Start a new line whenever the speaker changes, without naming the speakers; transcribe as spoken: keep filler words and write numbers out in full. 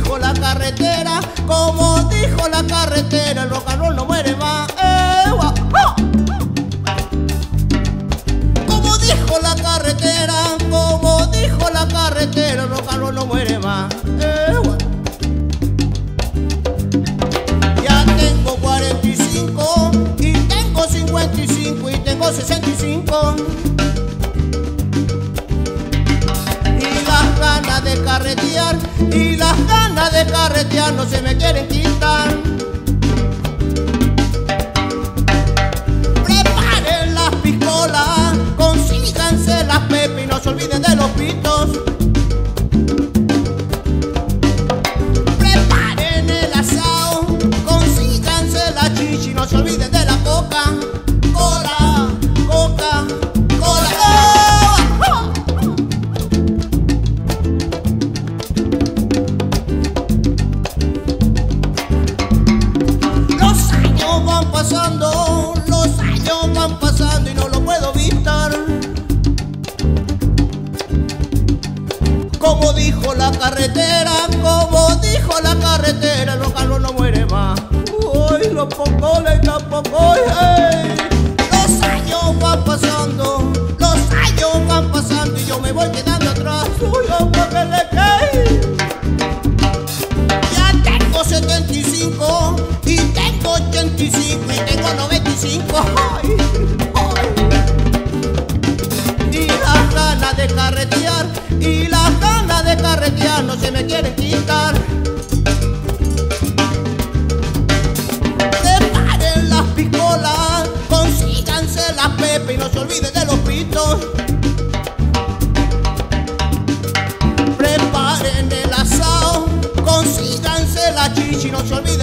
dijo la carretera, como dijo la carretera, el rock and roll no muere más. Eh, oh, oh. Como dijo la carretera, como dijo la carretera, el rock and roll no muere más. Eh, oh. Ya tengo cuarenta y cinco y tengo cincuenta y cinco y tengo sesenta y cinco. De carretear y las ganas de carretear no se me quieren quitar. Preparen las pistolas, consíganse las pepas y no se olviden de los pitos. Preparen el asado, consíganse la chichi y no se olviden de la coca. Cola, coca, cola. Pasando, los años van pasando y no lo puedo evitar. Como dijo la carretera, como dijo la carretera, el rock and roll no muere más. Uy, los pocoles tampoco, hey. Los años van pasando, los años van pasando y yo me voy quedando atrás. Uy, oh, porque le caí. Ya tengo setenta y cinco y tengo ochenta y cinco y tengo noventa y cinco. Ay, ay. Y las ganas de carretear y las ganas de carretear no se me quieren quitar. Preparen las pistolas, consíganse las pepas y no se olviden de los pitos. Preparen el asado, consíganse la chichi y no se olviden